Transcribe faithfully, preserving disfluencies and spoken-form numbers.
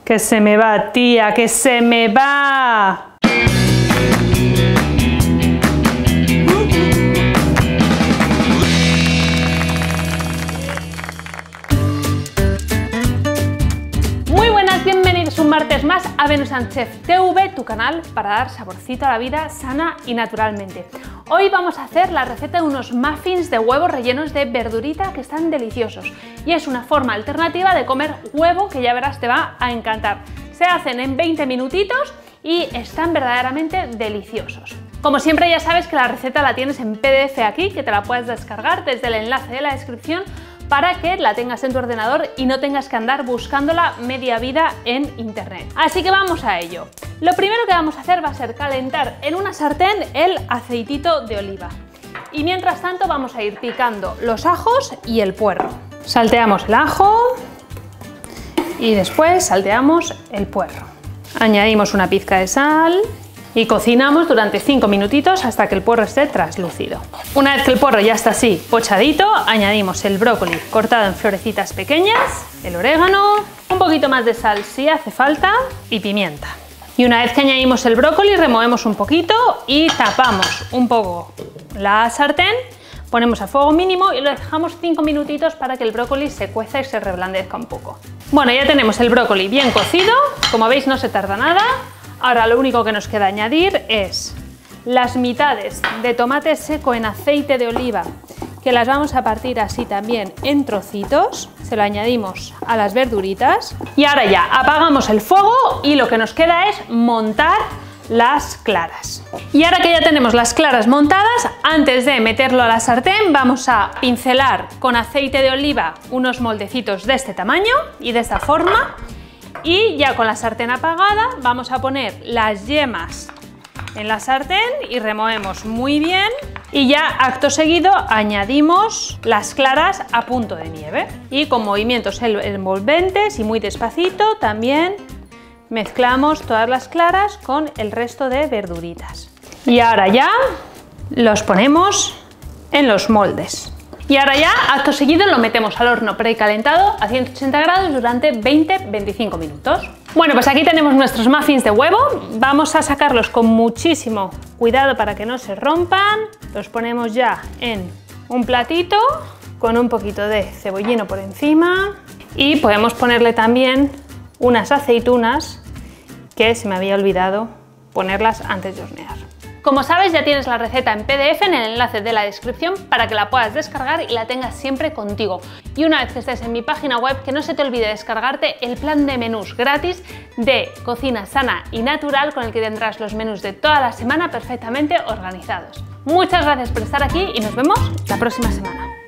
Que se me va, tía, que se me va. Bienvenidos un martes más a Venus and Chef T V, tu canal para dar saborcito a la vida sana y naturalmente. Hoy vamos a hacer la receta de unos muffins de huevos rellenos de verdurita que están deliciosos. Y es una forma alternativa de comer huevo que ya verás te va a encantar. Se hacen en veinte minutitos y están verdaderamente deliciosos. Como siempre ya sabes que la receta la tienes en P D F aquí, que te la puedes descargar desde el enlace de la descripción para que la tengas en tu ordenador y no tengas que andar buscándola media vida en internet. Así que vamos a ello. Lo primero que vamos a hacer va a ser calentar en una sartén el aceitito de oliva. Y mientras tanto vamos a ir picando los ajos y el puerro. Salteamos el ajo y después salteamos el puerro. Añadimos una pizca de sal y cocinamos durante cinco minutitos hasta que el puerro esté translúcido. Una vez que el puerro ya está así pochadito, añadimos el brócoli cortado en florecitas pequeñas, el orégano, un poquito más de sal si hace falta y pimienta. Y una vez que añadimos el brócoli, removemos un poquito y tapamos un poco la sartén, ponemos a fuego mínimo y lo dejamos cinco minutitos para que el brócoli se cueza y se reblandezca un poco. Bueno, ya tenemos el brócoli bien cocido, como veis no se tarda nada. Ahora lo único que nos queda añadir es las mitades de tomate seco en aceite de oliva, que las vamos a partir así también en trocitos, se lo añadimos a las verduritas y ahora ya apagamos el fuego y lo que nos queda es montar las claras. Y ahora que ya tenemos las claras montadas, antes de meterlo a la sartén vamos a pincelar con aceite de oliva unos moldecitos de este tamaño y de esta forma. Y ya con la sartén apagada vamos a poner las yemas en la sartén y removemos muy bien y ya acto seguido añadimos las claras a punto de nieve y con movimientos envolventes y muy despacito también mezclamos todas las claras con el resto de verduritas. Y ahora ya los ponemos en los moldes. Y ahora ya, acto seguido, lo metemos al horno precalentado a ciento ochenta grados durante veinte a veinticinco minutos. Bueno, pues aquí tenemos nuestros muffins de huevo. Vamos a sacarlos con muchísimo cuidado para que no se rompan. Los ponemos ya en un platito con un poquito de cebollino por encima. Y podemos ponerle también unas aceitunas que se me había olvidado ponerlas antes de hornear. Como sabes, ya tienes la receta en P D F en el enlace de la descripción para que la puedas descargar y la tengas siempre contigo. Y una vez que estés en mi página web, que no se te olvide descargarte el plan de menús gratis de cocina sana y natural con el que tendrás los menús de toda la semana perfectamente organizados. Muchas gracias por estar aquí y nos vemos la próxima semana.